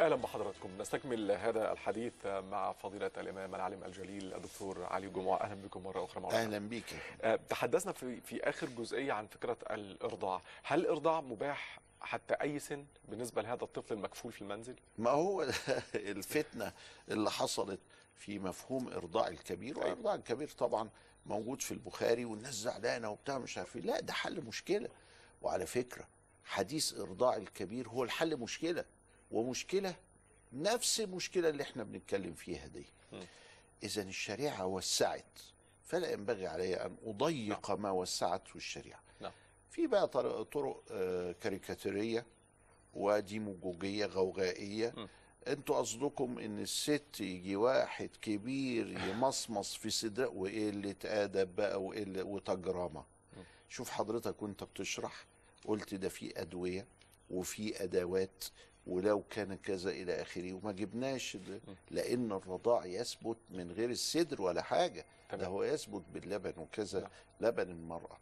اهلا بحضراتكم. نستكمل هذا الحديث مع فضيله الامام العالم الجليل الدكتور علي جمعه. اهلا بكم مره اخرى مولانا. اهلا بيك. تحدثنا في اخر جزئيه عن فكره الارضاع. هل الارضاع مباح حتى اي سن بالنسبه لهذا الطفل المكفول في المنزل؟ ما هو الفتنه اللي حصلت في مفهوم ارضاع الكبير، وارضاع الكبير طبعا موجود في البخاري والناس زعلانه وبتاع مش عارفين. لا، ده حل مشكله. وعلى فكره حديث ارضاع الكبير هو الحل مشكله، ومشكله نفس المشكله اللي احنا بنتكلم فيها دي. اذا الشريعه وسعت، فلا ينبغي علي ان اضيق ما وسعته الشريعه. في بقى طرق كاريكاتيريه وديموجوجيه غوغائيه. انتوا قصدكم ان الست يجي واحد كبير يمصمص في صدره وقله ادب بقى وتجرمه. شوف حضرتك وانت بتشرح قلت ده في ادويه وفي ادوات ولو كان كذا الى اخره، وما جبناش لان الرضاع يثبت من غير الصدر ولا حاجه. ده هو يثبت باللبن وكذا. لبن المراه.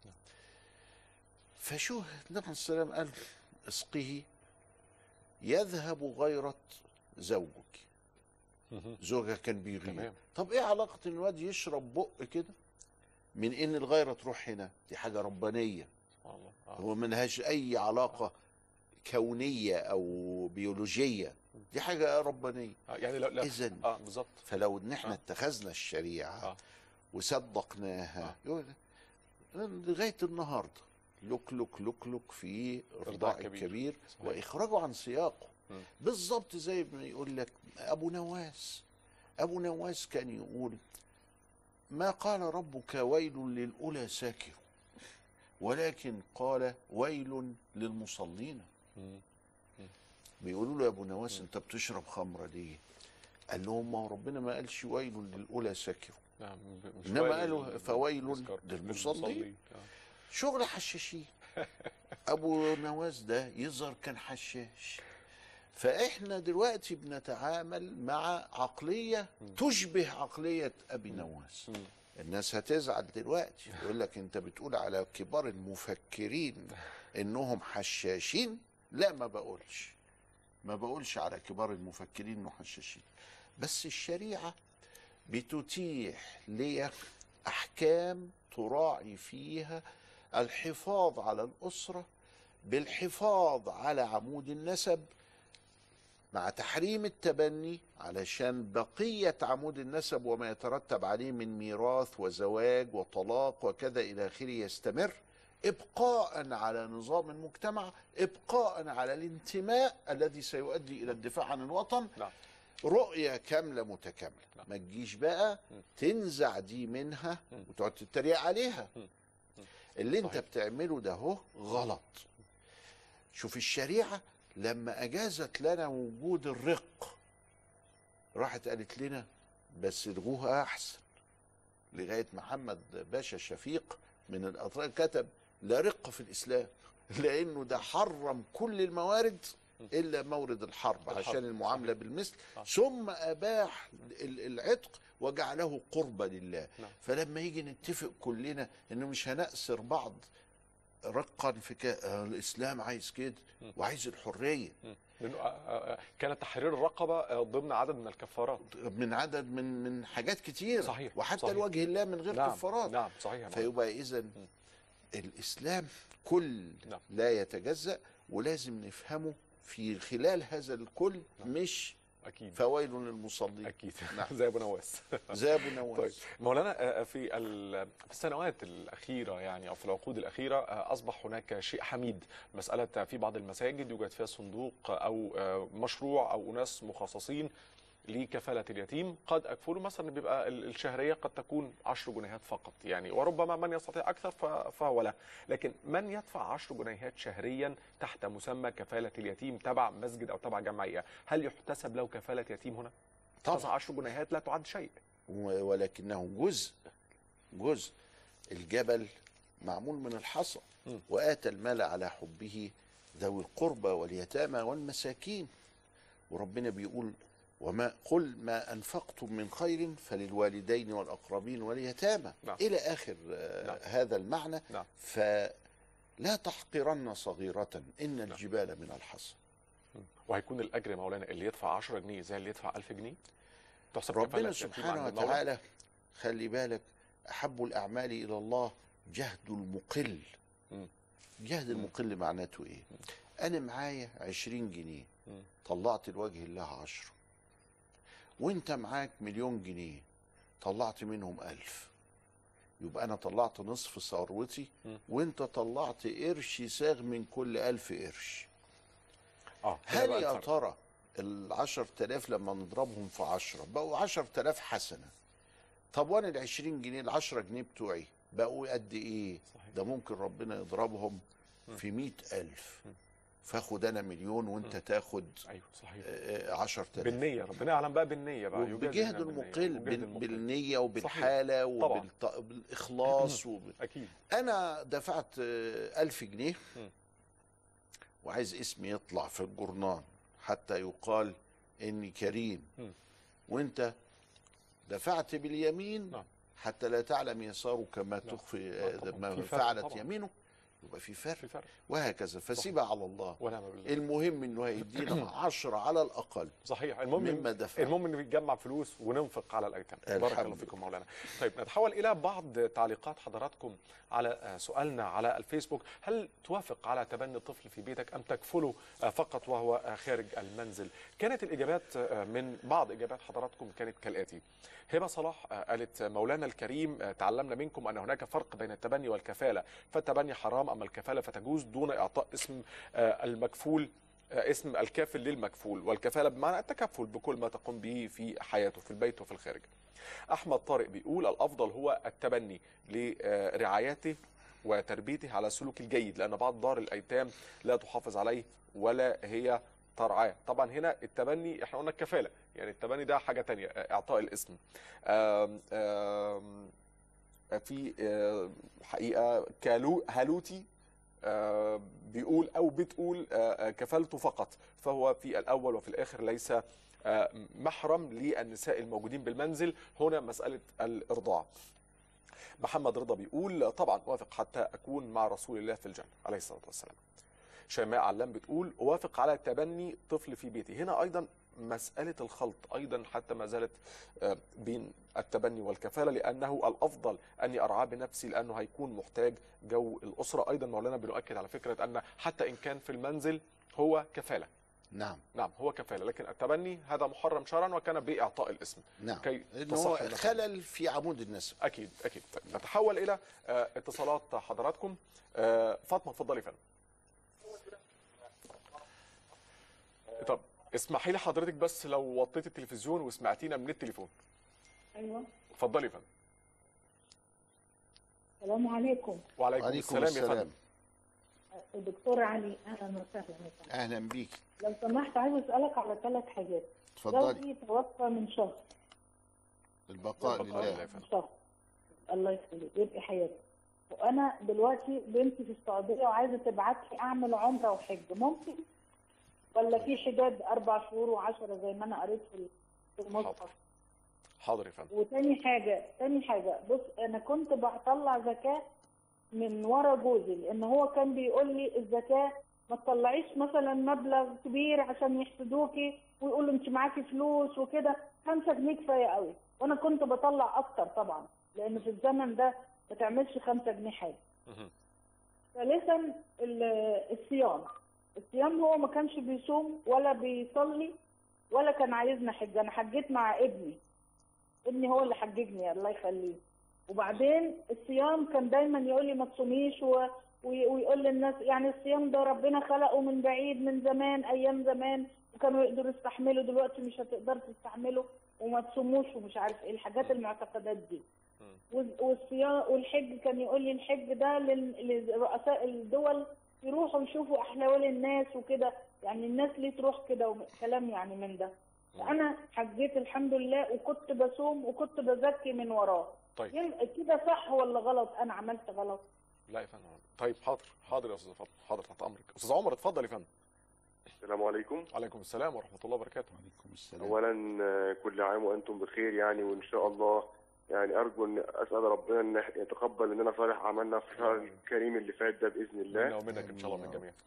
فشو النبي عليه الصلاه والسلام قال اسقه يذهب غيرة زوجك. زوجها كان بيغير. طب ايه علاقة ان الواد يشرب بق كده من ان الغيرة تروح هنا؟ دي حاجة ربانية. هو منهاش اي علاقة كونية او بيولوجية، دي حاجة ربانية. يعني لا اذن بالظبط. فلو ان احنا اتخذنا الشريعة وصدقناها لغاية النهاردة لك لك لك لك في ارضاع الكبير واخراجه عن سياقه. بالظبط زي ما يقول لك ابو نواس كان يقول ما قال ربك ويل للأولى ساكر، ولكن قال ويل للمصلين. بيقولوا له يا ابو نواس انت بتشرب خمره ليه؟ قال لهم ما ربنا ما قالش ويل للأولى ساكر، انما قالوا فويل للمصلين. شغل حشاشين. ابو نواس ده يظهر كان حشاش. فاحنا دلوقتي بنتعامل مع عقليه تشبه عقليه ابي نواس. الناس هتزعل دلوقتي، يقول لك انت بتقول على كبار المفكرين انهم حشاشين. لا، ما بقولش على كبار المفكرين انهم حشاشين، بس الشريعه بتتيح لي احكام تراعي فيها الحفاظ على الأسرة بالحفاظ على عمود النسب مع تحريم التبني، علشان بقية عمود النسب وما يترتب عليه من ميراث وزواج وطلاق وكذا إلى آخره يستمر، إبقاء على نظام المجتمع، إبقاء على الانتماء الذي سيؤدي إلى الدفاع عن الوطن. رؤية كاملة متكاملة. ما تجيش بقى تنزع دي منها وتقعد تتريق عليها. اللي انت بتعمله ده هو غلط. شوف الشريعة لما اجازت لنا وجود الرق راحت قالت لنا بس الغوها احسن. لغاية محمد باشا شفيق من الأطراف كتب لا رق في الإسلام، لأنه ده حرم كل الموارد إلا مورد الحرب عشان المعاملة بالمثل، ثم أباح العتق وجعله قربة لله. فلما يجي نتفق كلنا إنه مش هنأسر بعض رقا في الإسلام عايز كده وعايز الحرية. كان تحرير الرقبة ضمن عدد من الكفارات، من عدد من حاجات كتير. صحيح. وحتى صحيح. لوجه الله من غير كفارات. نعم صحيح. فيبقى إذن الإسلام كل لا يتجزأ، ولازم نفهمه في خلال هذا الكل. مش أكيد فويل للمصلين. أكيد. زي أبو نواس. زي أبو نواس. طيب مولانا، في السنوات الأخيرة يعني أو في العقود الأخيرة أصبح هناك شيء حميد، مسألة في بعض المساجد يوجد فيها صندوق أو مشروع أو أناس مخصصين لكفالة اليتيم. قد أكفله مثلا بيبقى الشهرية قد تكون 10 جنيهات فقط يعني، وربما من يستطيع أكثر فهو له. لكن من يدفع 10 جنيهات شهريا تحت مسمى كفالة اليتيم تبع مسجد أو تبع جمعية، هل يحتسب له كفالة يتيم هنا؟ طبعا 10 جنيهات لا تعد شيء، ولكنه جزء. الجبل معمول من الحصى. وآتى المال على حبه ذوي القربى واليتامى والمساكين. وربنا بيقول وما قل ما أنفقتم من خير فللوالدين والأقربين واليتامى. إلى آخر هذا المعنى. فلا تحقرن صغيرة إن الجبال من الحصى. وهيكون الاجر يا مولانا اللي يدفع 10 جنيه زي اللي يدفع 1000 جنيه؟ تحسب ربنا سبحانه وتعالى خلي بالك احب الاعمال الى الله جهد المقل. جهد المقل معناته ايه؟ انا معايا 20 جنيه طلعت لوجه الله 10، وانت معاك مليون جنيه طلعت منهم 1000، يبقى انا طلعت نصف ثروتي وانت طلعت قرش ساغ من كل 1000 قرش. هل يا ترى ال10,000 لما نضربهم في 10 بقوا 10,000 حسنه؟ طب وانا ال20 جنيه ال10 جنيه بتوعي بقوا قد ايه؟ صحيح. ده ممكن ربنا يضربهم في 100,000، فاخد انا مليون وانت تاخد ايوه صحيح 10,000 بالنية. ربنا يعلم بقى بالنية بقى، بجهد المقل، بالنية وبالحالة وبالإخلاص أكيد. أنا دفعت 1000 جنيه وعايز اسمي يطلع في الجورنال حتى يقال إني كريم، وأنت دفعت باليمين حتى لا تعلم يسارك ما تخفي ما فعلت يمينه، يبقى في فرق وهكذا. فسيبها على الله، المهم انه هيدينا 10 على الاقل. صحيح. المهم انه يتجمع فلوس وننفق على الايتام. بارك الله فيكم مولانا. طيب نتحول الى بعض تعليقات حضراتكم على سؤالنا على الفيسبوك. هل توافق على تبني الطفل في بيتك ام تكفله فقط وهو خارج المنزل؟ كانت الاجابات من بعض اجابات حضراتكم كانت كالاتي. هبه صلاح قالت: مولانا الكريم، تعلمنا منكم ان هناك فرق بين التبني والكفاله، فالتبني حرام اما الكفاله فتجوز دون اعطاء اسم المكفول اسم الكافل للمكفول، والكفاله بمعنى التكفل بكل ما تقوم به في حياته في البيت وفي الخارج. احمد طارق بيقول: الافضل هو التبني لرعايته وتربيته على السلوك الجيد، لان بعض دار الايتام لا تحافظ عليه ولا هي ترعاه. طبعا هنا التبني احنا قلنا الكفاله، يعني التبني ده حاجه ثانيه، اعطاء الاسم. في حقيقه هالوتي بيقول او بتقول كفلته فقط، فهو في الاول وفي الاخر ليس محرم للنساء الموجودين بالمنزل، هنا مساله الارضاع. محمد رضا بيقول: طبعا اوافق حتى اكون مع رسول الله في الجنه عليه الصلاه والسلام. شيماء علام بتقول: اوافق على تبني طفل في بيتي. هنا ايضا مساله الخلط ايضا حتى ما زالت بين التبني والكفاله، لانه الافضل اني ارعاه بنفسي لانه هيكون محتاج جو الاسره. ايضا مولانا بنؤكد على فكره ان حتى ان كان في المنزل هو كفاله. نعم هو كفاله، لكن التبني هذا محرم شرعا وكان باعطاء الاسم. نعم، انه هو خلل في عمود النسب. اكيد. طيب نتحول الى اتصالات حضراتكم. فاطمه اتفضلي فندم. طب اسمحي لي حضرتك بس لو وطيت التلفزيون وسمعتينا من التليفون. ايوه اتفضلي يا فندم. السلام عليكم. وعليكم السلام يا فندم. الدكتور علي، اهلا وسهلا. اهلا بيك. لو سمحت عايز اسالك على 3 حاجات. اتفضلي. زوجي توفى من شهر. البقاء لله يا فندم. شهر. الله يخليك يبقى حياتي. وانا دلوقتي بنتي في السعوديه وعايزه تبعت لي اعمل عمره وحج، ممكن؟ ولا في حداد 4 شهور و10 زي ما انا قريت في المصحف؟ حاضر يا فندم. وتاني حاجه بص، انا كنت بطلع زكاه من ورا جوزي، لان هو كان بيقول لي الزكاه ما تطلعيش مثلا مبلغ كبير عشان يحسدوكي ويقولوا انت معاكي فلوس وكده، 5 جنيه كفايه قوي. وانا كنت بطلع اكتر طبعا، لان في الزمن ده ما تعملش 5 جنيه حاجه. ثالثا الصيام هو ما كانش بيصوم ولا بيصلي ولا كان عايزنا حج. انا حجيت مع ابني هو اللي حججني الله يخليه. وبعدين الصيام كان دايما يقول لي ما تصوميش ويقول للناس يعني الصيام ده ربنا خلقه من بعيد من زمان، ايام زمان وكانوا يقدروا يستحملوا، دلوقتي مش هتقدروا تستحملوا وما تصوموش ومش عارف ايه الحاجات المعتقدات دي. والصيام والحج كان يقول لي الحج ده لرؤساء الدول يروحوا يشوفوا احوال الناس وكده، يعني الناس ليه تروح كده وكلام يعني من ده. فانا حجيت الحمد لله وكنت بصوم وكنت بزكي من وراه. طيب كده صح ولا غلط؟ انا عملت غلط؟ لا يا فندم. طيب حاضر يا استاذ فاطمه، حاضر تحت امرك. استاذ عمر اتفضل يا فندم. السلام عليكم. وعليكم السلام ورحمه الله وبركاته. وعليكم السلام. اولا كل عام وانتم بخير يعني، وان شاء الله يعني ارجو ان اسال ربنا ان يتقبل مننا صالح عملنا في الشهر الكريم اللي فات ده باذن الله. منا ومنك ان شاء الله من الجميع.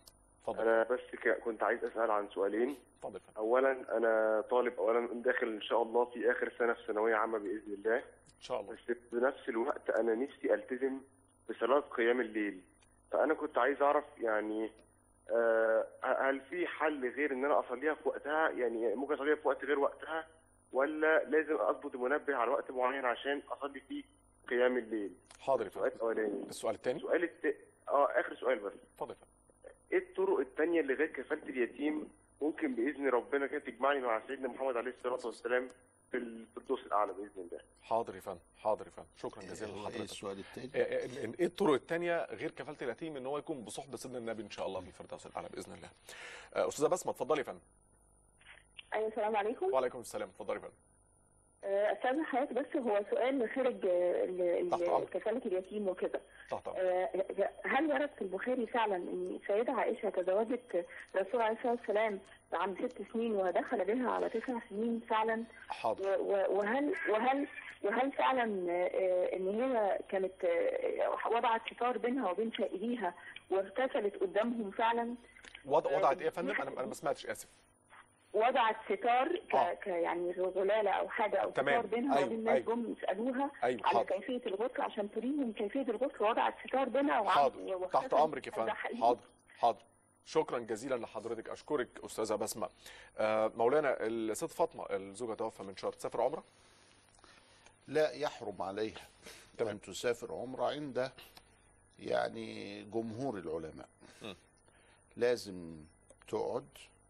انا بس كنت عايز اسال عن سؤالين. اتفضل. اولا انا طالب، داخل ان شاء الله في اخر سنه في ثانويه عامه باذن الله ان شاء الله. بس بنفس الوقت انا نفسي التزم بصلاه قيام الليل. فانا كنت عايز اعرف يعني هل في حل غير ان انا اصليها في وقتها؟ يعني ممكن اصليها في وقت غير وقتها، ولا لازم اظبط المنبه على وقت معين عشان اصلي فيه قيام الليل؟ حاضر. السؤال الاولاني. السؤال الثاني؟ اخر سؤال بس. اتفضل. ايه الطرق الثانيه اللي غير كفاله اليتيم ممكن باذن ربنا كده تجمعني مع سيدنا محمد عليه الصلاه والسلام في الفردوس الاعلى باذن الله؟ حاضر يا فندم، حاضر يا فندم، شكرا جزيلا لحضرتك. ايه السؤال الثاني؟ ايه الطرق الثانيه غير كفاله اليتيم ان هو يكون بصحبه سيدنا النبي ان شاء الله في الفردوس الاعلى باذن الله؟ استاذه بسمه اتفضلي يا فندم. ايوه السلام عليكم. وعليكم السلام، اتفضلي يا فندم. استاذ حضرتك، بس هو سؤال خارج كفاله اليتيم وكده. هل ورد في البخاري فعلا ان السيده عائشه تزوجت الرسول عليه الصلاه والسلام عند 6 سنين ودخل بها على 9 سنين فعلا؟ حاضر. وهل فعلا ان هي كانت وضعت ستار بينها وبين شائديها واغتسلت قدامهم فعلا؟ وضعت ايه يا فندم؟ انا ما سمعتش، اسف. وضعت ستار يعني غلاله او حاجه او ستار بينها وبين الناس جم يسالوها على كيفيه الغسل عشان تريهم كيفيه الغسل، وضعت ستار بينها حاضر، تحت امرك يا فندم. حاضر. شكرا جزيلا لحضرتك، اشكرك استاذه بسمه. مولانا الست فاطمه الزوجه توفى من شهر، تسافر عمره؟ لا يحرم عليها ان تسافر عمره عند يعني جمهور العلماء. لازم تقعد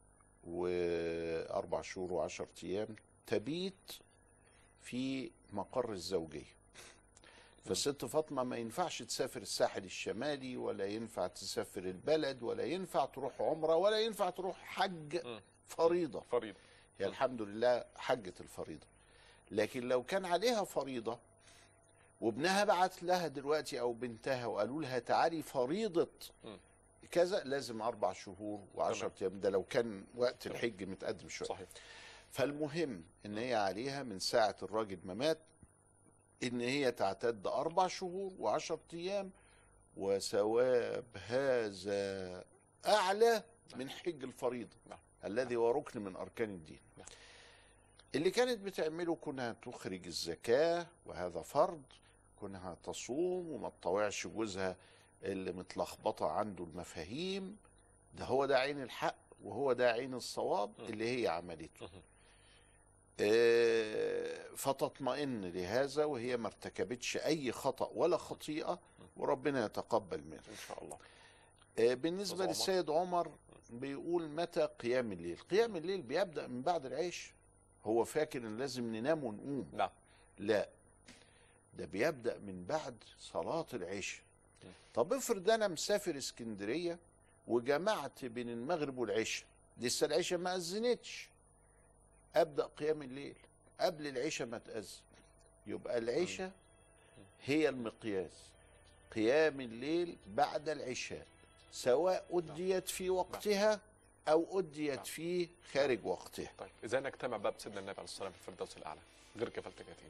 و4 شهور و10 ايام تبيت في مقر الزوجيه. فالست فاطمه ما ينفعش تسافر الساحل الشمالي، ولا ينفع تسافر البلد، ولا ينفع تروح عمره، ولا ينفع تروح حج فريضه. هي الحمد لله حجة الفريضه. لكن لو كان عليها فريضه وابنها بعت لها دلوقتي او بنتها وقالوا لها تعالي فريضه كذا، لازم 4 شهور و10 ايام، ده لو كان وقت الحج متقدم شويه. صحيح. فالمهم ان هي عليها من ساعه الراجل ما مات ان هي تعتد 4 شهور و10 ايام، وثواب هذا اعلى من حج الفريضه الذي هو ركن من اركان الدين. اللي كانت بتعمله كونها تخرج الزكاه وهذا فرض، كونها تصوم وما تطوعش جوزها اللي متلخبطه عنده المفاهيم، ده هو ده عين الحق وهو ده عين الصواب اللي هي عملته. فتطمئن لهذا وهي ما ارتكبتش اي خطأ ولا خطيئة، وربنا يتقبل منها ان شاء الله. بالنسبة للسيد عمر بيقول متى قيام الليل؟ قيام الليل بيبدأ من بعد العشاء. هو فاكر ان لازم ننام ونقوم. لا، ده بيبدأ من بعد صلاة العشاء. طب افرض انا مسافر اسكندرية وجمعت بين المغرب والعشاء، لسه العشاء ما أذنتش، أبدأ قيام الليل قبل العشاء ما تأذن، يبقى العشاء هي المقياس. قيام الليل بعد العشاء سواء أديت في وقتها أو أديت في خارج وقتها. طيب إزاي نجتمع بقى بسيدنا النبي عليه الصلاة والسلام في الفردوس الأعلى غير كفالة اليتيم؟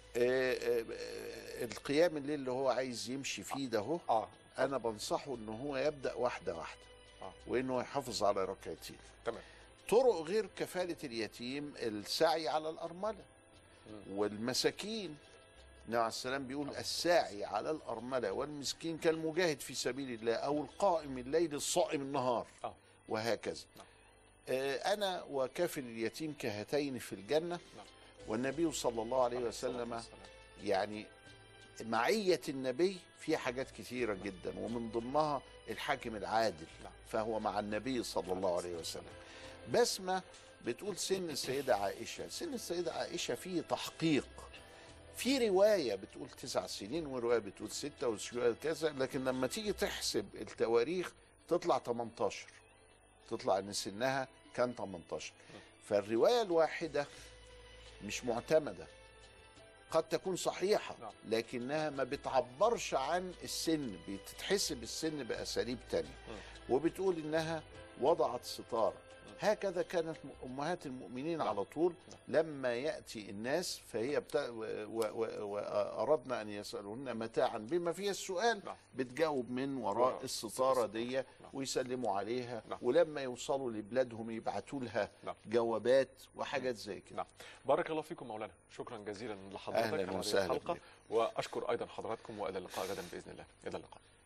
القيام الليل اللي هو عايز يمشي فيه ده هو أنا بنصحه إن هو يبدأ واحدة واحدة وإنه يحافظ على ركعتين. تمام. طرق غير كفالة اليتيم السعي على الأرملة والمساكين. النبي عليه السلام بيقول الساعي على الأرملة والمسكين كالمجاهد في سبيل الله أو القائم الليل الصائم النهار وهكذا. أنا وكافل اليتيم كهاتين في الجنة. والنبي صلى الله عليه وسلم يعني معية النبي في حاجات كثيرة جدا، ومن ضمنها الحاكم العادل، فهو مع النبي صلى الله عليه وسلم. بسمة بتقول سن السيدة عائشة. سن السيدة عائشة فيه تحقيق، في رواية بتقول 9 سنين ورواية بتقول 6 ورواية كذا، لكن لما تيجي تحسب التواريخ تطلع 18، تطلع ان سنها كان 18. فالرواية الواحدة مش معتمدة، قد تكون صحيحة لكنها ما بتعبرش عن السن، بتتحسب السن بأساليب تانية. وبتقول انها وضعت ستارة هكذا كانت أمهات المؤمنين على طول. لما يأتي الناس فهي وأردنا أن يسألوهن متاعا بما فيها السؤال، بتجاوب من وراء الستارة دي ويسلموا عليها، ولما يوصلوا لبلادهم يبعتوا لها جوابات وحاجات زي كده. بارك الله فيكم مولانا، شكرا جزيلا لحضرتك على هذه الحلقة، وأشكر أيضا حضراتكم، وإلى اللقاء غدا بإذن الله. إلى اللقاء.